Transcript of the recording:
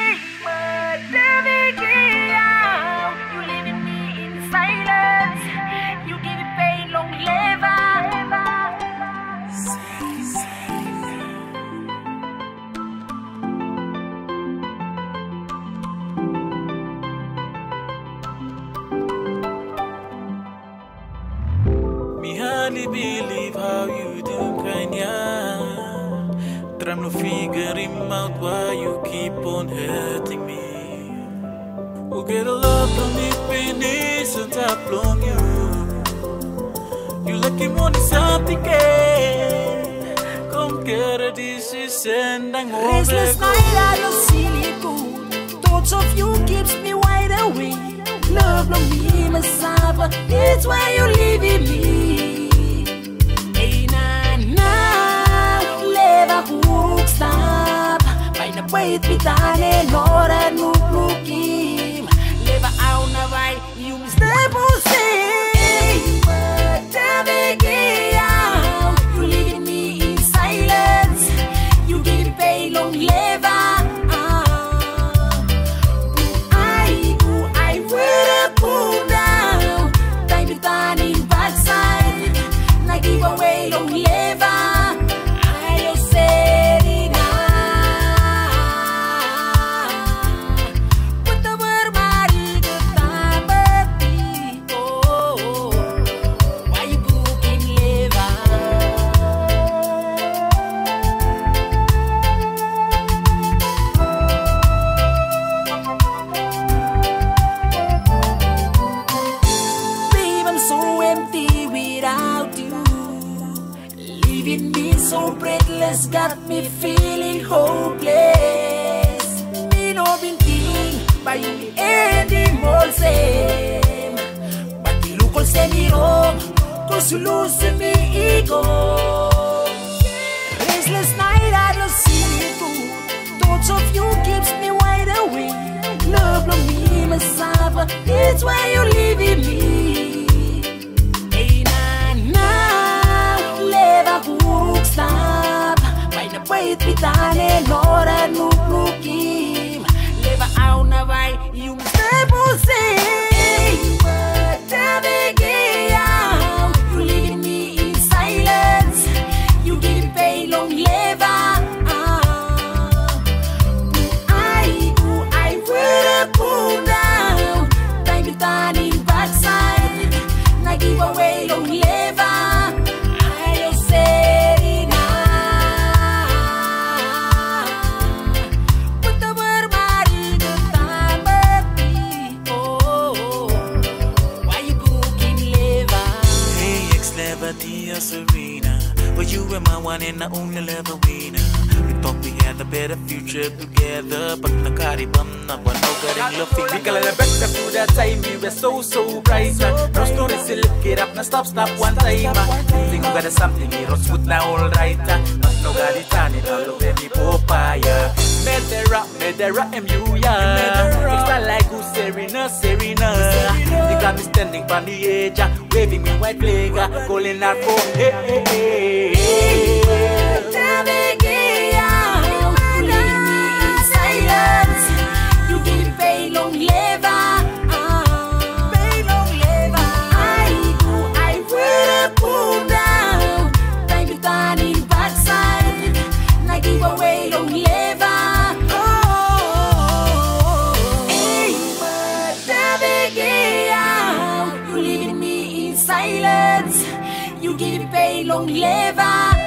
You leaving me in silence. You give it pain, long live. Me hardly believe how you do, Kenya. But I'm not figuring out why you keep on hurting me. We'll get a lot from me, finish and tap on you. You lucky money something, come get a decision and go. Restless night, I don't see it good. Thoughts of you keeps me wide awake. Love no me, my suffer. It's why you leaving me. Hey, na, leva hook stop. By the way, pitane, nora, nukim. Leva out na vai, you step on say. You leaving me in silence. You give pain, long live. Give away, don't live. I said it but the word body why you cooking liver? Babe, I'm so empty without you. Leaving me so breathless, got me feeling hopeless. Me no been thinking by you anymore same. But you look all say me wrong, cause you lose me ego. Restless night, I don't see it good. Thoughts of you keeps me wide awake. Love no me, my suffer. It's why you leaving me. Stop. By the way, pitane, nora, nukim. Leva out na vai, you step on say. You leaving me in silence. You give pain, long live. I will pull down. Time pitane in backside. Na give away, long live. Dear Serena, but you were my one and I only love a winner. We thought we had a better future together, but nakari bam na one no getting love. We can let back to that time we were so bright. No story still get up, no stop one time. Think we got something here, good now all right. Not no got it on it, all of me papaya. Medera, M.U.ya. Extra like who Serena. They got me standing by the edge, waving me white flag, calling out for hey, hey, hey, hey. You give pain, long live. I will pull down. Time to in backside. Na give away, long live. You leaving me in silence. You give pain, long live.